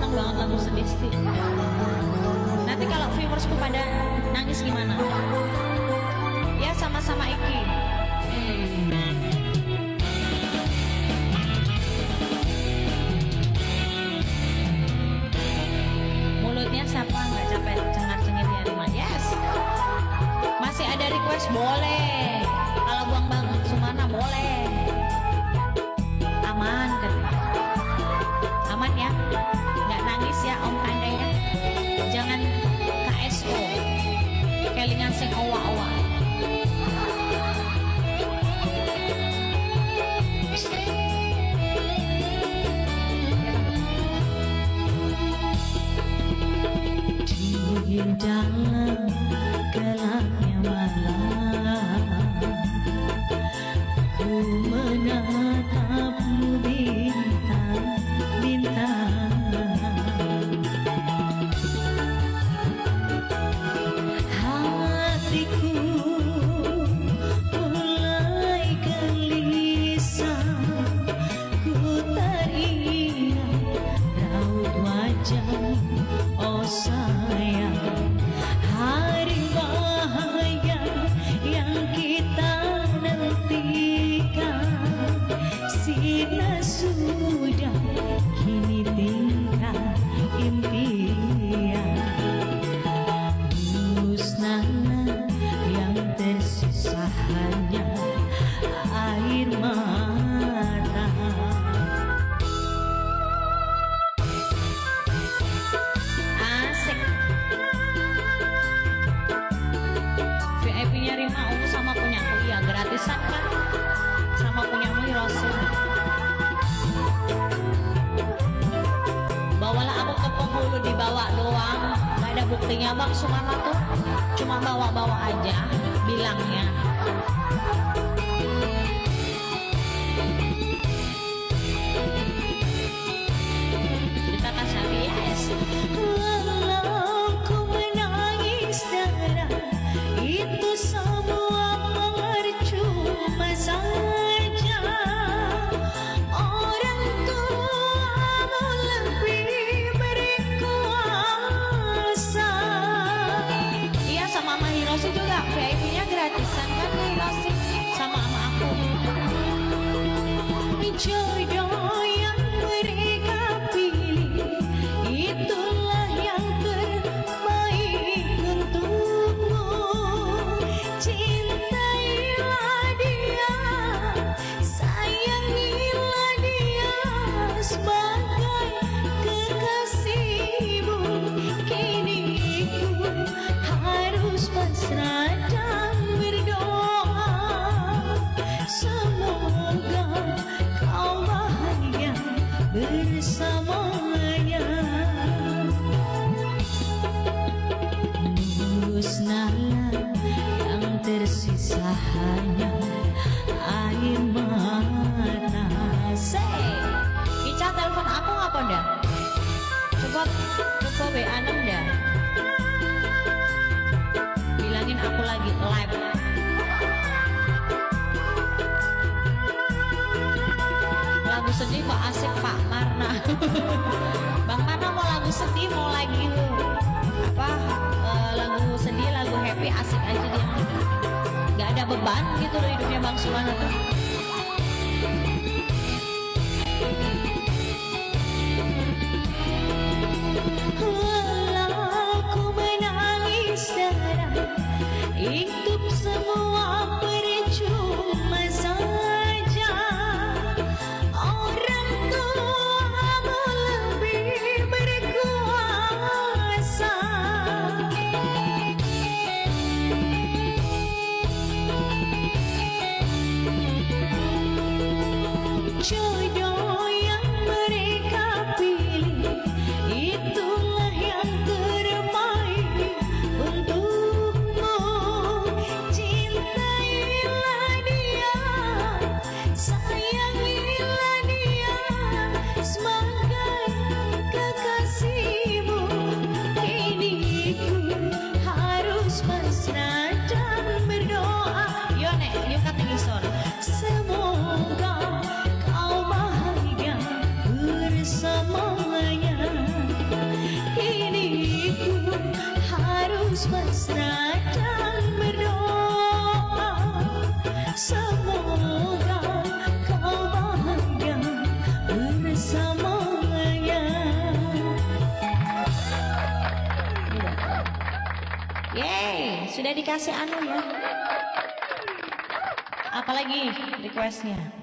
seneng banget lagu sedih sih. Nanti kalau viewersku pada nangis gimana? Ya sama-sama Iki. Mulutnya siapa nggak capek cengar-cengir ya Rima? Yes. Masih ada request boleh. Kalau buang Bang Sumana boleh. Aman katanya. Aman ya. Nggak nangis ya Om Pandai ya. Jangan KSO. Kelingan sing owa-owa. Di dalam gelapnya malam ku menatapmu bintang-bintang, hatiku mulai gelisah, ku teringat raut wajahmu oh sayang. Hari bahagia yang kita nantikan sina sudah kini tinggal impian. Musnahlah yang tersisa hanya air mata. Asik. VIP-nya Rima Ungu sama punyaku ya gratisan kan, sama punyamu Hiroshi. Bawalah aku ke penghulu, dibawa doang, gak ada buktinya Bang Sumana tuh, cuma bawa-bawa aja bilangnya. Kita kasih yes. Walau ku menangis darah, itu semua percuma saja. Orang tuamu lebih berkuasa. Iya sama Mama Hiroshi juga VIP-nya gratisan kan Hiroshi sama aku. Jodoh yang mereka pilih itulah yang terbaik untukmu. Cintailah dia, sayangilah dia sebagai kekasihmu. Kini ku harus pasrah dan berdoa, semoga kau bahagia bersamanya. Musnahlah yang tersisa hanya air mata. Say, Ica telepon aku ngapa dah? Coba WA 6 dah. Bilangin aku lagi live. Lagu sedih kok asik Pak Marna. Bang Marna mau lagu sedih mau lagi lu apa lagu sedih lagu happy asik aja dia, nggak ada beban gitu loh hidupnya Bang Sumana tuh. Walau ku menangis darah, itu semua percuma saja. Orang tuamu lebih berkuasa. sudah dikasih anu ya. Apalagi requestnya?